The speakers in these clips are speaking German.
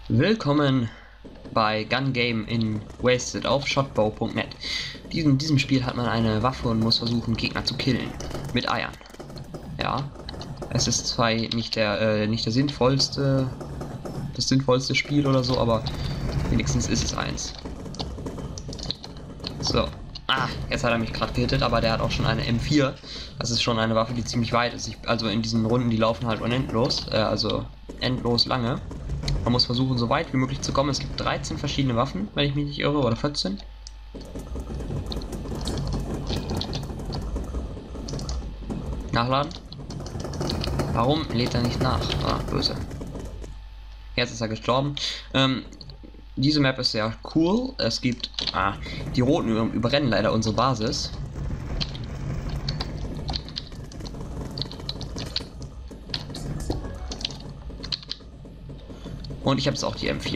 Willkommen bei Gun Game in Wasted auf shotbow.net. In diesem Spiel hat man eine Waffe und muss versuchen, Gegner zu killen. Mit Eiern. Ja. Es ist zwar nicht der sinnvollste Spiel oder so, aber wenigstens ist es eins. So. Jetzt hat er mich gerade gehittet, aber der hat auch schon eine M4. Das ist schon eine Waffe, die ziemlich weit ist. Also in diesen Runden, die laufen halt unendlos, also endlos lange. Man muss versuchen, so weit wie möglich zu kommen. Es gibt 13 verschiedene Waffen, wenn ich mich nicht irre, oder 14. Nachladen. Warum lädt er nicht nach? Böse. Jetzt ist er gestorben. Diese Map ist sehr cool. Es gibt... die Roten überrennen leider unsere Basis. Und ich habe jetzt auch die M4.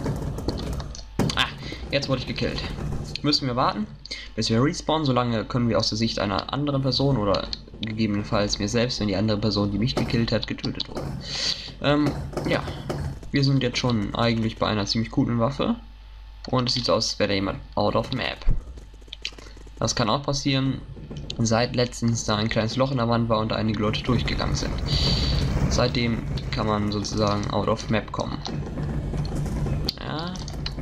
Jetzt wurde ich gekillt. Müssen wir warten, bis wir respawnen. Solange können wir aus der Sicht einer anderen Person oder gegebenenfalls mir selbst, wenn die andere Person, die mich gekillt hat, getötet wurde. Ja. Wir sind jetzt schon eigentlich bei einer ziemlich coolen Waffe. Und es sieht so aus, als wäre da jemand out of map. Das kann auch passieren, seit letztens da ein kleines Loch in der Wand war und einige Leute durchgegangen sind. Seitdem kann man sozusagen out of map kommen. Ja.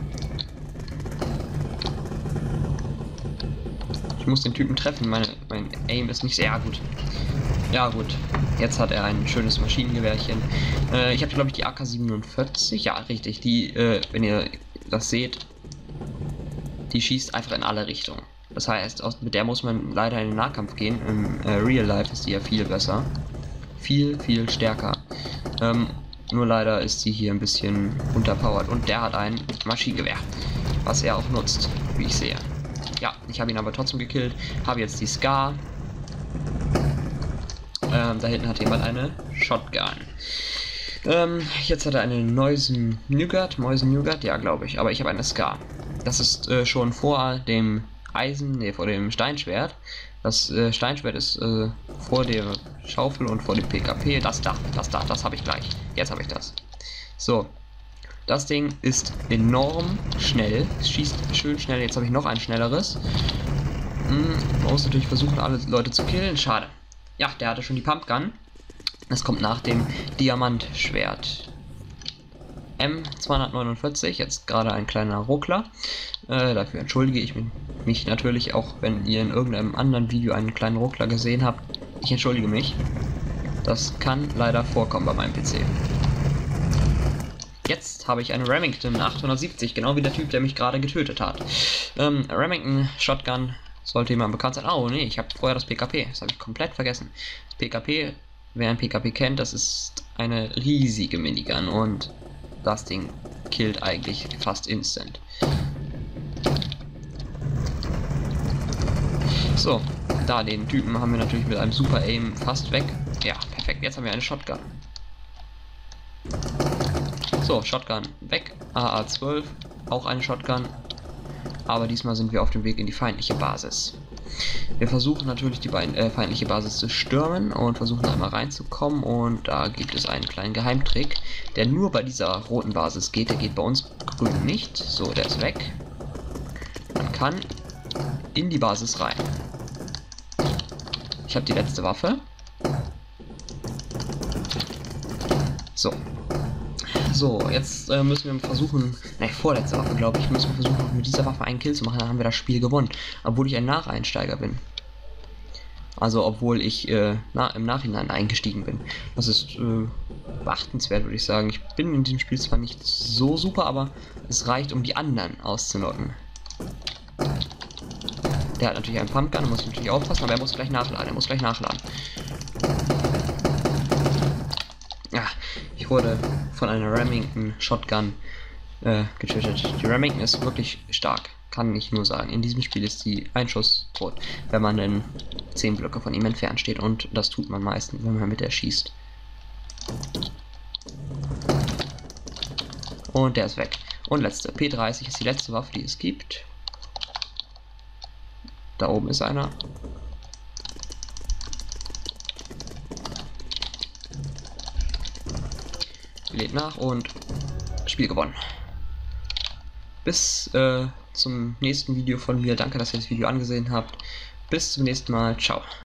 Ich muss den Typen treffen, mein Aim ist nicht sehr gut. Ja gut, jetzt hat er ein schönes Maschinengewehrchen. Ich habe glaube ich die AK-47, ja richtig, die, wenn ihr das seht, die schießt einfach in alle Richtungen. Das heißt, mit der muss man leider in den Nahkampf gehen. Im Real Life ist die ja viel besser. Viel stärker. Nur leider ist sie hier ein bisschen unterpowered. Und der hat ein Maschinengewehr, was er auch nutzt, wie ich sehe. Ja, ich habe ihn aber trotzdem gekillt. Habe jetzt die Scar. Da hinten hat jemand eine Shotgun. Jetzt hat er eine Mäusen Nougat, ja glaube ich. Aber ich habe eine Scar. Das ist schon vor dem vor dem Steinschwert. Das Steinschwert ist vor der Schaufel und vor dem PKP. Das habe ich gleich. Jetzt habe ich das. So. Das Ding ist enorm schnell. Es schießt schön schnell. Jetzt habe ich noch ein schnelleres. Man muss natürlich versuchen, alle Leute zu killen. Schade. Ja, der hatte schon die Pumpgun. Das kommt nach dem Diamantschwert. M249, jetzt gerade ein kleiner Ruckler. Dafür entschuldige ich mich natürlich, auch wenn ihr in irgendeinem anderen Video einen kleinen Ruckler gesehen habt. Ich entschuldige mich. Das kann leider vorkommen bei meinem PC. Jetzt habe ich eine Remington 870, genau wie der Typ, der mich gerade getötet hat. Remington Shotgun sollte jemand bekannt sein. Oh nee, ich habe vorher das PKP. Das habe ich komplett vergessen. PKP, wer ein PKP kennt, das ist eine riesige Minigun und das Ding killt eigentlich fast instant. So, da den Typen haben wir natürlich mit einem super Aim fast weg. Ja, perfekt. Jetzt haben wir eine Shotgun. So, Shotgun weg. AA-12, auch eine Shotgun. Aber diesmal sind wir auf dem Weg in die feindliche Basis. Wir versuchen natürlich die feindliche Basis zu stürmen und versuchen einmal reinzukommen. Und da gibt es einen kleinen Geheimtrick, der nur bei dieser roten Basis geht. Der geht bei uns grün nicht. So, der ist weg. Man kann in die Basis rein. Ich habe die letzte Waffe. So, jetzt müssen wir versuchen, vorletzte Waffe glaube ich, müssen wir versuchen mit dieser Waffe einen Kill zu machen, dann haben wir das Spiel gewonnen. Obwohl ich ein Nacheinsteiger bin. Also obwohl ich im Nachhinein eingestiegen bin. Das ist beachtenswert, würde ich sagen. Ich bin in diesem Spiel zwar nicht so super, aber es reicht, um die anderen auszunocken. Der hat natürlich einen Pumpgun, da muss ich natürlich aufpassen, aber er muss gleich nachladen. Ja, ich wurde von einer Remington Shotgun getötet. Die Remington ist wirklich stark, kann ich nur sagen. In diesem Spiel ist die ein Schuss tot, wenn man in 10 Blöcke von ihm entfernt steht, und das tut man meistens, wenn man mit der schießt. Und der ist weg. Und letzte, P30 ist die letzte Waffe, die es gibt. Da oben ist einer. Lädt nach und Spiel gewonnen. Bis zum nächsten Video von mir. Danke, dass ihr das Video angesehen habt. Bis zum nächsten Mal. Ciao.